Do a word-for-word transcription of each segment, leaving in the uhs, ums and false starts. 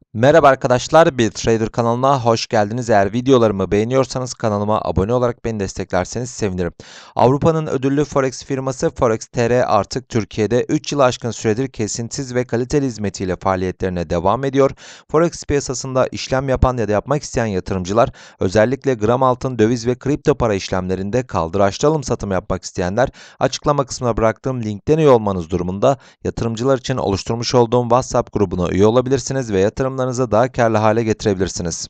Merhaba arkadaşlar, bir Trader kanalına hoş geldiniz. Eğer videolarımı beğeniyorsanız kanalıma abone olarak beni desteklerseniz sevinirim. Avrupa'nın ödüllü Forex firması Forex nokta T R artık Türkiye'de üç yılı aşkın süredir kesintisiz ve kaliteli hizmetiyle faaliyetlerine devam ediyor. Forex piyasasında işlem yapan ya da yapmak isteyen yatırımcılar, özellikle gram altın, döviz ve kripto para işlemlerinde kaldıraçlı alım satım yapmak isteyenler, açıklama kısmına bıraktığım linkten üye olmanız durumunda yatırımcılar için oluşturmuş olduğum WhatsApp grubuna üye olabilirsiniz ve yatırımlarınızı daha karlı hale getirebilirsiniz.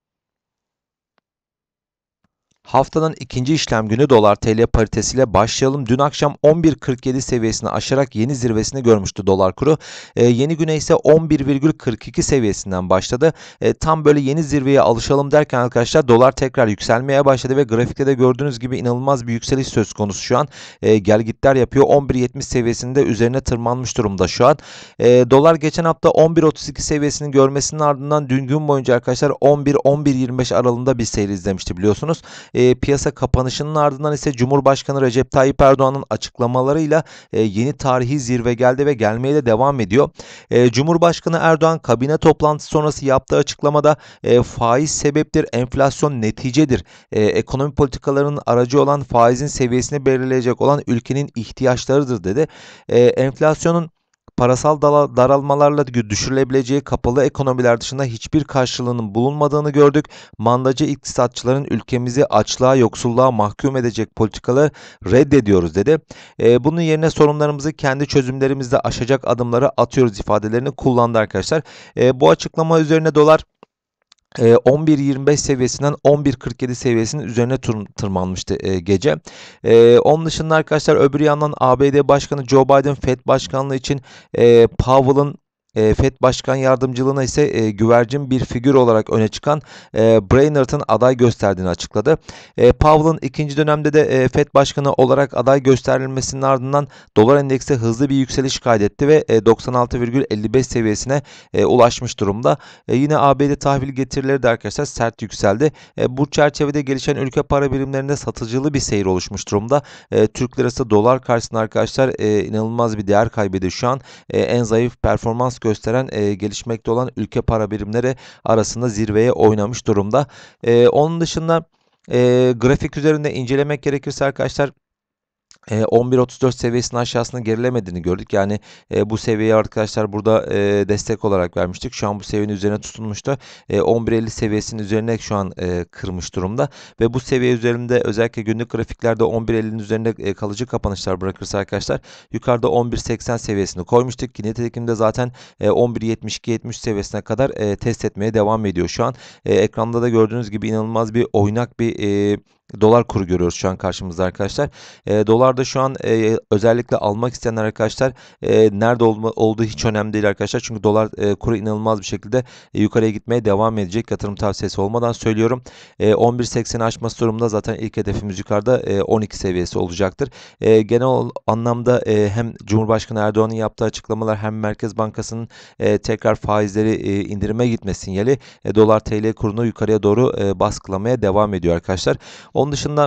Haftanın ikinci işlem günü dolar T L paritesiyle başlayalım. Dün akşam on bir kırk yedi seviyesini aşarak yeni zirvesini görmüştü dolar kuru. E, yeni güne ise on bir virgül kırk iki seviyesinden başladı. E, tam böyle yeni zirveye alışalım derken arkadaşlar dolar tekrar yükselmeye başladı ve grafikte de gördüğünüz gibi inanılmaz bir yükseliş söz konusu şu an. E, gelgitler yapıyor. on bir yetmiş seviyesinde üzerine tırmanmış durumda şu an. E, dolar geçen hafta on bir otuz iki seviyesini görmesinin ardından dün gün boyunca arkadaşlar on bir on bir yirmi beş aralığında bir seyir izlemişti biliyorsunuz. E, piyasa kapanışının ardından ise Cumhurbaşkanı Recep Tayyip Erdoğan'ın açıklamalarıyla e, yeni tarihi zirve geldi ve gelmeye de devam ediyor. E, Cumhurbaşkanı Erdoğan kabine toplantısı sonrası yaptığı açıklamada e, faiz sebeptir, enflasyon neticedir. E, ekonomi politikalarının aracı olan faizin seviyesini belirleyecek olan ülkenin ihtiyaçlarıdır dedi. E, enflasyonun parasal daralmalarla düşürülebileceği kapalı ekonomiler dışında hiçbir karşılığının bulunmadığını gördük. Mandacı iktisatçıların ülkemizi açlığa, yoksulluğa mahkum edecek politikaları reddediyoruz dedi. E, bunun yerine sorunlarımızı kendi çözümlerimizle aşacak adımları atıyoruz ifadelerini kullandı arkadaşlar. E, bu açıklama üzerine dolar on bir yirmi beş seviyesinden on bir kırk yedi seviyesinin üzerine tırmanmıştı e, gece. E, onun dışında arkadaşlar öbür yandan A B D Başkanı Joe Biden Fed Başkanlığı için e, Powell'ın e, Fed Başkan Yardımcılığına ise e, güvercin bir figür olarak öne çıkan e, Brainerd'ın aday gösterdiğini açıkladı. E, Powell'ın ikinci dönemde de e, Fed Başkanı olarak aday gösterilmesinin ardından dolar endeksi hızlı bir yükseliş kaydetti ve e, doksan altı virgül elli beş seviyesine e, ulaşmış durumda. E, yine A B D tahvil getirileri de arkadaşlar sert yükseldi. E, bu çerçevede gelişen ülke para birimlerinde satıcılı bir seyir oluşmuş durumda. E, Türk lirası dolar karşısında arkadaşlar e, inanılmaz bir değer kaybediyor şu an. E, en zayıf performans gösteren e, gelişmekte olan ülke para birimleri arasında zirveye oynamış durumda. E, onun dışında e, grafik üzerinde incelemek gerekirse arkadaşlar E, on bir otuz dört seviyesinin aşağısına gerilemediğini gördük. Yani e, bu seviyeyi arkadaşlar burada e, destek olarak vermiştik. Şu an bu seviyenin üzerine tutunmuştu. E, on bir elli seviyesinin üzerine şu an e, kırmış durumda. Ve bu seviye üzerinde özellikle günlük grafiklerde on bir ellinin üzerinde e, kalıcı kapanışlar bırakırsa arkadaşlar yukarıda on bir seksen seviyesini koymuştuk. Ki nitekim de zaten e, on bir yetmiş iki yetmiş seviyesine kadar e, test etmeye devam ediyor şu an. E, ekranda da gördüğünüz gibi inanılmaz bir oynak bir e, dolar kuru görüyoruz şu an karşımızda arkadaşlar. E, dolarda şu an e, özellikle almak isteyenler arkadaşlar e, nerede olma, olduğu hiç önemli değil arkadaşlar. Çünkü dolar e, kuru inanılmaz bir şekilde e, yukarıya gitmeye devam edecek. Yatırım tavsiyesi olmadan söylüyorum. E, on bir sekseni aşması durumunda zaten ilk hedefimiz yukarıda e, on iki seviyesi olacaktır. E, genel anlamda e, hem Cumhurbaşkanı Erdoğan'ın yaptığı açıklamalar hem Merkez Bankası'nın e, tekrar faizleri e, indirime gitme sinyali e, dolar T L kurunu yukarıya doğru e, baskılamaya devam ediyor arkadaşlar. Onun dışında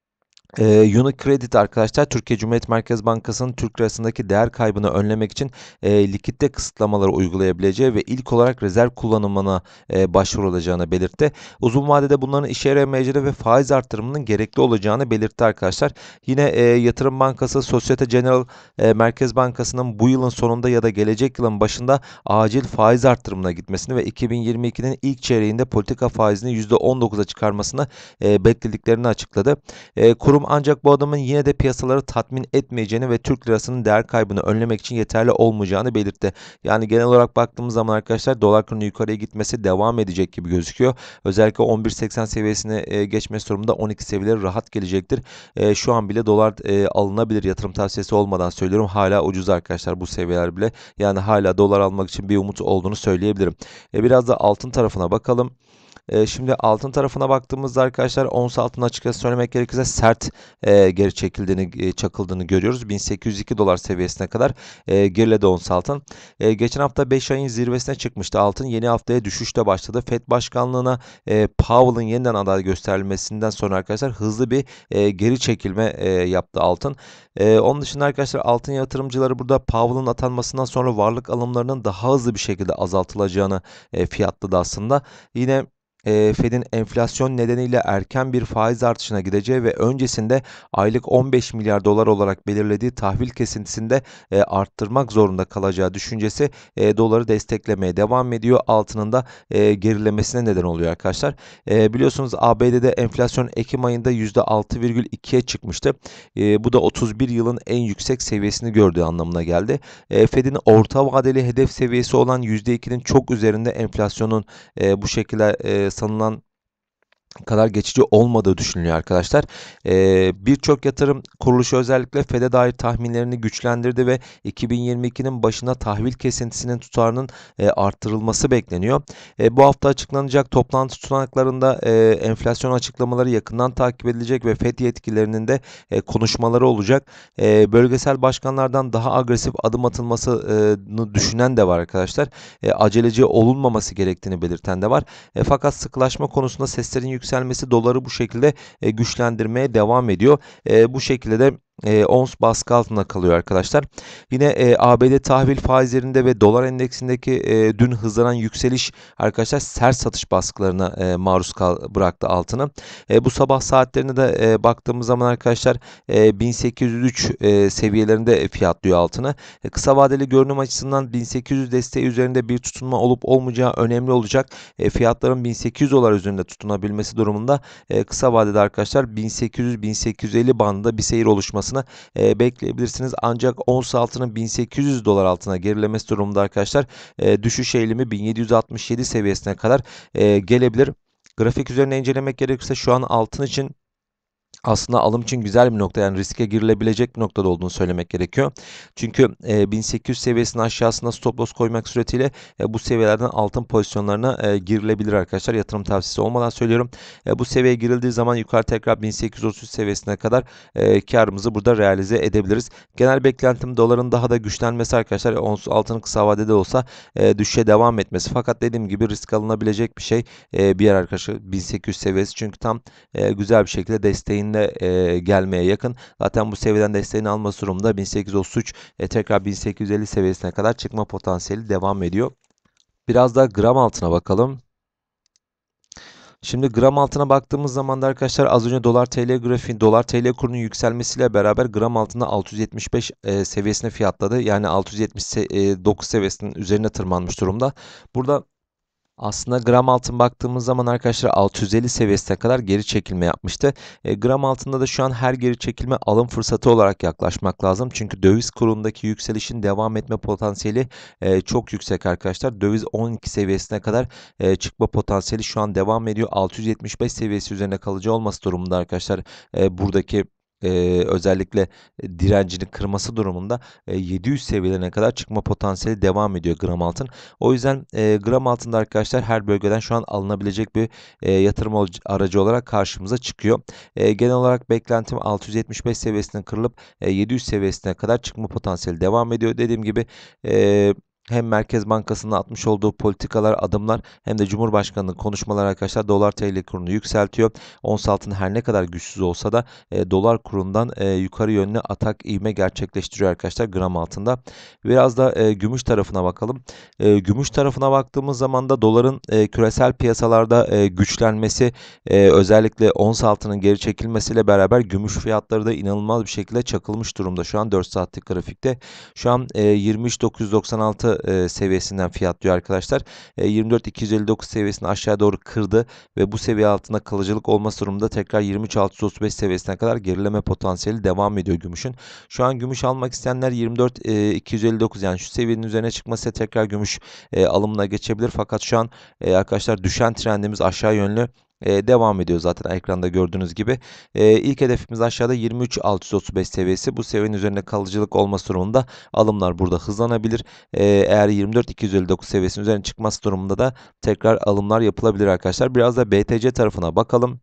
Ee, Unicredit arkadaşlar Türkiye Cumhuriyet Merkez Bankası'nın Türk lirasındaki değer kaybını önlemek için e, likitte kısıtlamaları uygulayabileceği ve ilk olarak rezerv kullanımına e, başvurulacağını belirtti. Uzun vadede bunların işe yaramayacağı ve faiz artırımının gerekli olacağını belirtti arkadaşlar. Yine e, Yatırım Bankası Societe Generale e, Merkez Bankası'nın bu yılın sonunda ya da gelecek yılın başında acil faiz artırımına gitmesini ve iki bin yirmi ikinin ilk çeyreğinde politika faizini yüzde on dokuza çıkarmasını e, beklediklerini açıkladı. E, kurum ancak bu adımın yine de piyasaları tatmin etmeyeceğini ve Türk lirasının değer kaybını önlemek için yeterli olmayacağını belirtti. Yani genel olarak baktığımız zaman arkadaşlar dolar kurunun yukarıya gitmesi devam edecek gibi gözüküyor. Özellikle on bir seksen seviyesine e, geçmesi durumunda on iki seviyeleri rahat gelecektir. E, şu an bile dolar e, alınabilir, yatırım tavsiyesi olmadan söylüyorum. Hala ucuz arkadaşlar bu seviyeler bile. Yani hala dolar almak için bir umut olduğunu söyleyebilirim. E, biraz da altın tarafına bakalım. E, şimdi altın tarafına baktığımızda arkadaşlar ons altının açıkçası söylemek gerekirse sert e, geri çekildiğini, e, çakıldığını görüyoruz. bin sekiz yüz iki dolar seviyesine kadar e, geriledi ons altın. E, geçen hafta beş ayın zirvesine çıkmıştı altın. Yeni haftaya düşüşle başladı. Fed başkanlığına e, Powell'ın yeniden aday gösterilmesinden sonra arkadaşlar hızlı bir e, geri çekilme e, yaptı altın. E, onun dışında arkadaşlar altın yatırımcıları burada Powell'ın atanmasından sonra varlık alımlarının daha hızlı bir şekilde azaltılacağını e, fiyatladı aslında. Yine e, Fed'in enflasyon nedeniyle erken bir faiz artışına gideceği ve öncesinde aylık on beş milyar dolar olarak belirlediği tahvil kesintisinde e, arttırmak zorunda kalacağı düşüncesi e, doları desteklemeye devam ediyor. Altının da e, gerilemesine neden oluyor arkadaşlar. E, biliyorsunuz A B D'de enflasyon Ekim ayında yüzde altı virgül ikiye çıkmıştı. E, bu da otuz bir yılın en yüksek seviyesini gördüğü anlamına geldi. E, Fed'in orta vadeli hedef seviyesi olan yüzde ikinin çok üzerinde enflasyonun e, bu şekilde e, sanılan kadar geçici olmadığı düşünülüyor arkadaşlar. Ee, Birçok yatırım kuruluşu özellikle Fed'e dair tahminlerini güçlendirdi ve iki bin yirmi ikinin başına tahvil kesintisinin tutarının e, arttırılması bekleniyor. E, bu hafta açıklanacak toplantı tutanaklarında e, enflasyon açıklamaları yakından takip edilecek ve Fed yetkililerinin de e, konuşmaları olacak. E, bölgesel başkanlardan daha agresif adım atılmasını düşünen de var arkadaşlar. E, aceleci olunmaması gerektiğini belirten de var. E, fakat sıkılaşma konusunda seslerin yükselmesi doları bu şekilde e, güçlendirmeye devam ediyor. E, bu şekilde de E, ons baskı altında kalıyor arkadaşlar. Yine e, A B D tahvil faizlerinde ve dolar endeksindeki e, dün hızlanan yükseliş arkadaşlar sert satış baskılarına e, maruz kal bıraktı altını. E, bu sabah saatlerine de e, baktığımız zaman arkadaşlar e, bin sekiz yüz üç e, seviyelerinde fiyatlıyor altını. E, kısa vadeli görünüm açısından bin sekiz yüz desteği üzerinde bir tutunma olup olmayacağı önemli olacak. E, fiyatların bin sekiz yüz dolar üzerinde tutunabilmesi durumunda e, kısa vadede arkadaşlar bin sekiz yüz bin sekiz yüz elli bandında bir seyir oluşması E, bekleyebilirsiniz. Ancak ons altının bin sekiz yüz dolar altına gerilemesi durumunda arkadaşlar e, düşüş eğilimi bin yedi yüz altmış yedi seviyesine kadar e, gelebilir. Grafik üzerine incelemek gerekirse şu an altın için aslında alım için güzel bir nokta, yani riske girilebilecek bir noktada olduğunu söylemek gerekiyor. Çünkü e, bin sekiz yüz seviyesinin aşağısında stop loss koymak suretiyle e, bu seviyelerden altın pozisyonlarına e, girilebilir arkadaşlar. Yatırım tavsiyesi olmadan söylüyorum. E, bu seviyeye girildiği zaman yukarı tekrar bin sekiz yüz otuz seviyesine kadar e, karımızı burada realize edebiliriz. Genel beklentim doların daha da güçlenmesi arkadaşlar. Ons altının kısa vadede olsa e, düşüşe devam etmesi. Fakat dediğim gibi risk alınabilecek bir şey e, bir yer arkadaşlar bin sekiz yüz seviyesi. Çünkü tam e, güzel bir şekilde desteğin e, gelmeye yakın. Zaten bu seviyeden desteğini alması durumunda bin sekiz yüz otuz üç e, tekrar bin sekiz yüz elli seviyesine kadar çıkma potansiyeli devam ediyor. Biraz da gram altına bakalım. Şimdi gram altına baktığımız zaman da arkadaşlar az önce dolar T L grafiği, dolar T L kurunun yükselmesiyle beraber gram altında altı yüz yetmiş beş e, seviyesine fiyatladı. Yani altı yüz yetmiş dokuz seviyesinin üzerine tırmanmış durumda. Burada aslında gram altın baktığımız zaman arkadaşlar altı yüz elli seviyesine kadar geri çekilme yapmıştı. E, gram altında da şu an her geri çekilme alım fırsatı olarak yaklaşmak lazım. Çünkü döviz kurundaki yükselişin devam etme potansiyeli e, çok yüksek arkadaşlar. Döviz on iki seviyesine kadar e, çıkma potansiyeli şu an devam ediyor. altı yüz yetmiş beş seviyesi üzerine kalıcı olması durumunda arkadaşlar e, buradaki Ee, özellikle direncini kırması durumunda e, yedi yüz seviyelerine kadar çıkma potansiyeli devam ediyor gram altın. O yüzden e, gram altında arkadaşlar her bölgeden şu an alınabilecek bir e, yatırım aracı olarak karşımıza çıkıyor. E, genel olarak beklentim altı yüz yetmiş beş seviyesinin kırılıp e, yedi yüz seviyesine kadar çıkma potansiyeli devam ediyor. Dediğim gibi e, hem Merkez Bankası'nın atmış olduğu politikalar, adımlar hem de Cumhurbaşkanı'nın konuşmaları arkadaşlar dolar T L kurunu yükseltiyor. Ons altın her ne kadar güçsüz olsa da e, dolar kurundan e, yukarı yönlü atak ivme gerçekleştiriyor arkadaşlar gram altında. Biraz da e, gümüş tarafına bakalım. E, gümüş tarafına baktığımız zaman da doların e, küresel piyasalarda e, güçlenmesi, e, özellikle ons altının geri çekilmesiyle beraber gümüş fiyatları da inanılmaz bir şekilde çakılmış durumda. Şu an dört saatlik grafikte. Şu an e, yirmi üç bin dokuz yüz doksan altı e, seviyesinden fiyatlıyor arkadaşlar. E, yirmi dört bin iki yüz elli dokuz seviyesini aşağı doğru kırdı ve bu seviye altında kalıcılık olması durumunda tekrar yirmi üç bin altı yüz otuz beş seviyesine kadar gerileme potansiyeli devam ediyor gümüşün. Şu an gümüş almak isteyenler yirmi dört bin iki yüz elli dokuz, yani şu seviyenin üzerine çıkması tekrar gümüş e, alımına geçebilir. Fakat şu an e, arkadaşlar düşen trendimiz aşağı yönlü e, devam ediyor zaten ekranda gördüğünüz gibi. E, ilk hedefimiz aşağıda yirmi üç bin altı yüz otuz beş seviyesi. Bu seviyenin üzerinde kalıcılık olması durumunda alımlar burada hızlanabilir. E, eğer yirmi dört bin iki yüz elli dokuz seviyesinin üzerine çıkması durumunda da tekrar alımlar yapılabilir arkadaşlar. Biraz da B T C tarafına bakalım.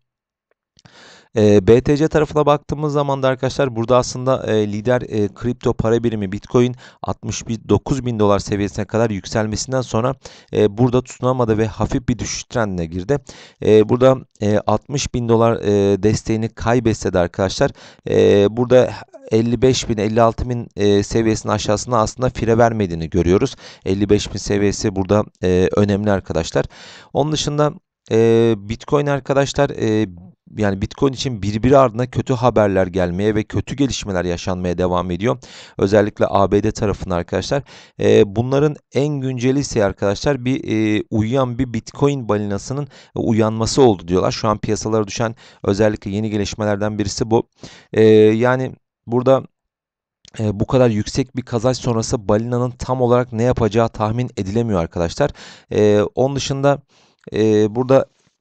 E, B T C tarafına baktığımız zaman da arkadaşlar burada aslında e, lider e, kripto para birimi Bitcoin altmış dokuz bin dolar seviyesine kadar yükselmesinden sonra e, burada tutunamadı ve hafif bir düşüş trendine girdi. E, burada e, altmış bin dolar e, desteğini kaybetse de arkadaşlar e, burada elli beş bin elli altı bin e, seviyesinin aşağısında aslında fire vermediğini görüyoruz. elli beş bin seviyesi burada e, önemli arkadaşlar. Onun dışında e, Bitcoin arkadaşlar e, yani Bitcoin için birbiri ardına kötü haberler gelmeye ve kötü gelişmeler yaşanmaya devam ediyor. Özellikle A B D tarafında arkadaşlar. E, bunların en günceli ise arkadaşlar bir e, uyuyan bir Bitcoin balinasının uyanması oldu diyorlar. Şu an piyasalara düşen özellikle yeni gelişmelerden birisi bu. E, yani burada e, bu kadar yüksek bir kazanç sonrası balinanın tam olarak ne yapacağı tahmin edilemiyor arkadaşlar. E, onun dışında e, burada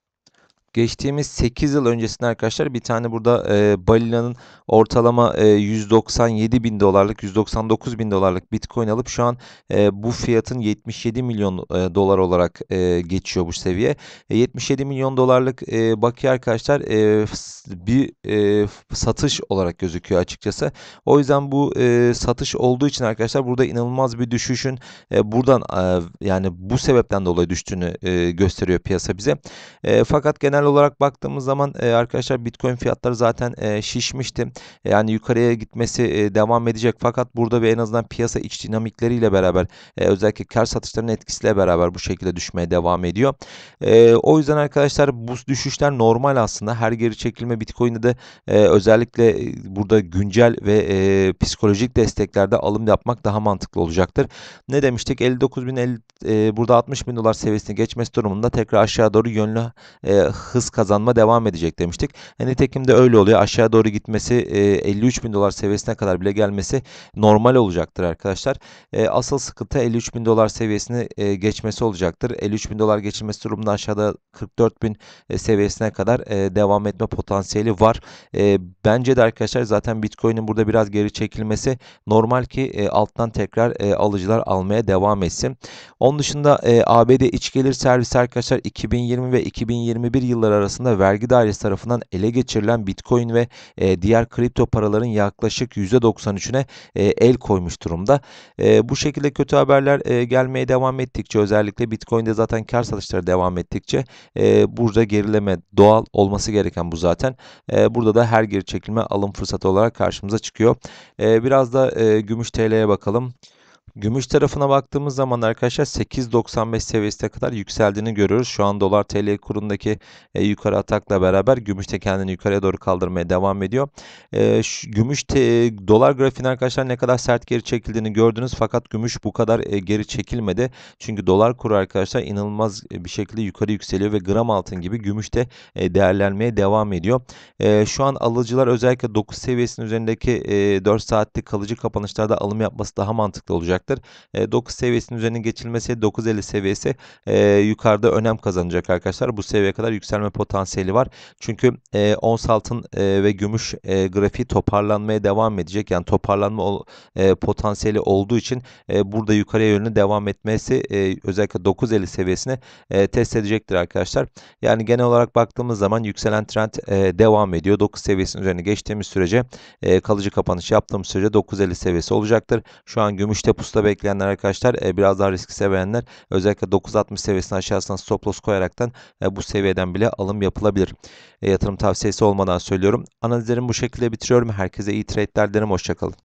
geçtiğimiz sekiz yıl öncesinde arkadaşlar bir tane burada e, balinanın ortalama e, yüz doksan yedi bin dolarlık yüz doksan dokuz bin dolarlık Bitcoin alıp şu an e, bu fiyatın yetmiş yedi milyon e, dolar olarak e, geçiyor bu seviye. E, yetmiş yedi milyon dolarlık e, bakiye arkadaşlar e, bir e, satış olarak gözüküyor açıkçası. O yüzden bu e, satış olduğu için arkadaşlar burada inanılmaz bir düşüşün e, buradan e, yani bu sebepten dolayı düştüğünü e, gösteriyor piyasa bize. E, fakat genel olarak baktığımız zaman e, arkadaşlar Bitcoin fiyatları zaten e, şişmişti. E, yani yukarıya gitmesi e, devam edecek. Fakat burada ve en azından piyasa iç dinamikleriyle beraber e, özellikle kar satışlarının etkisiyle beraber bu şekilde düşmeye devam ediyor. E, o yüzden arkadaşlar bu düşüşler normal aslında. Her geri çekilme Bitcoin'de de e, özellikle e, burada güncel ve e, psikolojik desteklerde alım yapmak daha mantıklı olacaktır. Ne demiştik? elli dokuz bin elli, e, burada altmış bin dolar seviyesini geçmesi durumunda tekrar aşağı doğru yönlü e, hız kazanma devam edecek demiştik. E, nitekim de öyle oluyor. Aşağı doğru gitmesi e, elli üç bin dolar seviyesine kadar bile gelmesi normal olacaktır arkadaşlar. E, asıl sıkıntı elli üç bin dolar seviyesini e, geçmesi olacaktır. elli üç bin dolar geçilmesi durumunda aşağıda kırk dört bin e, seviyesine kadar e, devam etme potansiyeli var. E, bence de arkadaşlar zaten Bitcoin'in burada biraz geri çekilmesi normal ki e, alttan tekrar e, alıcılar almaya devam etsin. Onun dışında e, A B D iç gelir servisi arkadaşlar iki bin yirmi ve iki bin yirmi bir yılları arasında vergi dairesi tarafından ele geçirilen Bitcoin ve e, diğer kripto paraların yaklaşık yüzde doksan üçüne e, el koymuş durumda. E, bu şekilde kötü haberler e, gelmeye devam ettikçe özellikle Bitcoin'de zaten kar satışları devam ettikçe e, burada gerileme doğal olması gereken bu zaten. E, burada da her geri çekilme alım fırsatı olarak karşımıza çıkıyor. E, biraz da e, gümüş T L'ye bakalım. Gümüş tarafına baktığımız zaman arkadaşlar sekiz doksan beş seviyesine kadar yükseldiğini görüyoruz. Şu an dolar T L kurundaki e, yukarı atakla beraber gümüş de kendini yukarıya doğru kaldırmaya devam ediyor. E, şu, gümüş te, dolar grafiğinde arkadaşlar ne kadar sert geri çekildiğini gördünüz fakat gümüş bu kadar e, geri çekilmedi. Çünkü dolar kuru arkadaşlar inanılmaz bir şekilde yukarı yükseliyor ve gram altın gibi gümüş de e, değerlenmeye devam ediyor. E, şu an alıcılar özellikle dokuz seviyesinin üzerindeki e, dört saatlik kalıcı kapanışlarda alım yapması daha mantıklı olacak. E, dokuz seviyesinin üzerine geçilmesi dokuz elli seviyesi e, yukarıda önem kazanacak arkadaşlar. Bu seviyeye kadar yükselme potansiyeli var. Çünkü e, ons altın e, ve gümüş e, grafiği toparlanmaya devam edecek. Yani toparlanma ol, e, potansiyeli olduğu için e, burada yukarıya yönlü devam etmesi e, özellikle dokuz elli seviyesini e, test edecektir arkadaşlar. Yani genel olarak baktığımız zaman yükselen trend e, devam ediyor. dokuz seviyesinin üzerine geçtiğimiz sürece e, kalıcı kapanış yaptığımız sürece dokuz elli seviyesi olacaktır. Şu an gümüşte pusuda bekleyenler arkadaşlar e, biraz daha riski sevenler özellikle dokuz altmış seviyesinin aşağısına stop loss koyaraktan e, bu seviyeden bile alım yapılabilir. E, yatırım tavsiyesi olmadan söylüyorum. Analizlerimi bu şekilde bitiriyorum. Herkese iyi trade'ler dilerim. Hoşçakalın.